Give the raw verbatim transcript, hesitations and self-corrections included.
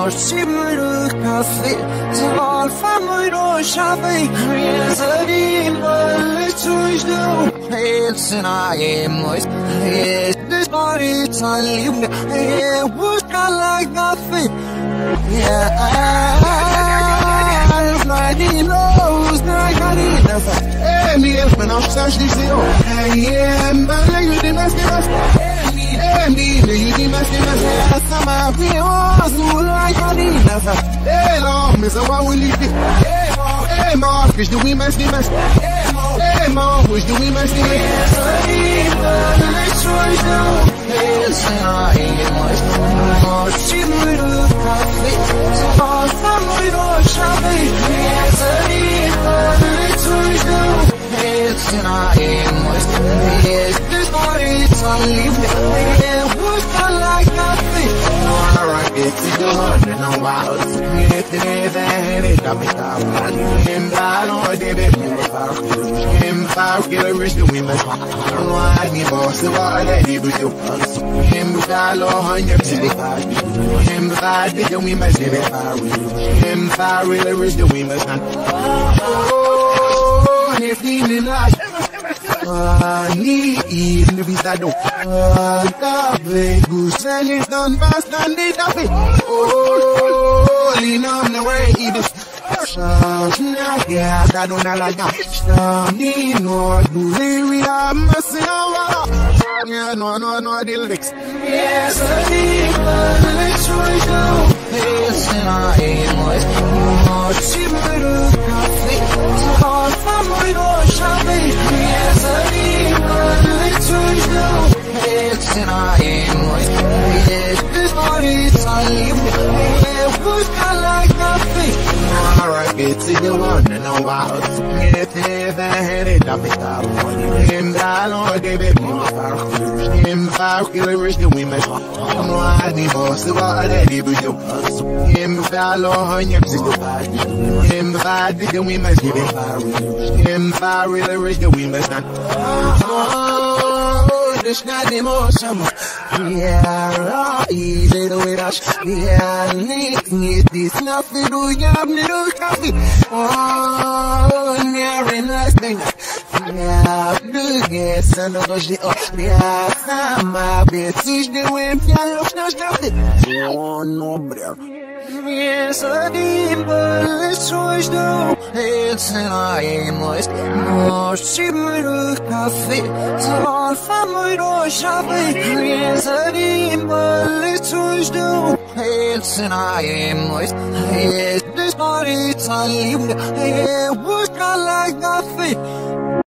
Simmer café, Tal family chavé, Creative, let's do. It's an I am voice. This body tell you, it was kind like nothing. Yeah, I'm blinding lows, I got enough. And if when I'm such this zero, I am, but like you didn't ask me. And me, you didn't ask me. Some of me was who like I need enough. Hey, long, Mister One will leave it. Hey, mom, hey, mom, wish the we must be must. Hey, mom, wish the we must be must. Let's try now. It's an I am voice. Oh, she would have coffee. Oh, family don't shop it. It's an I am voice. It's an I am voice. Yes, this body's on leave. Yeah, what's that like nothing? Alright, it's the one and no wild. It's the day that it got me down. I'm down on the baby. I'm five killers to win the song. I need more, so I let you do. I'm down on your city. I'm five to win my city. I'm five killers to win the song. Oh, and if you didn't like I need to be that door. I goose and it's done fast and they tap it. Oh, lean on the way it is. Yeah, I don't like that. Need more to live. I'm a silver. Yeah, no, no, no, the lyrics. Yes, I need my lyrics right now. Yes, and I am voice. Oh, she might have coffee. Oh, family don't shop it. Yes, I need my lyrics right now. Yes, and I am voice. Yes, this body's on you. Yeah, who's got like nothing? Alright, it's the one and no wild. It's the head it up it up. Him down on the baby. Him five killers to win my song. I'm riding boss of all that he would do. Him down on your sister. Him five to win my city. Him five killers to win my son. Oh, this not emotion. Yeah, easy to wait us. Yeah, need this nothing to yam little coffee. Oh, near nothing. Yeah, the guess and the bush. Yeah, some bit is the wind. Yeah, no, nothing. Oh, no, brother. Yes, I did, but it's choice now. It's an I am voice. No, she might have coffee. Tall family don't shop it. Yes, I did, but it's choice now. It's an I am voice. Yes, this body's on you. Yeah, what's got like nothing?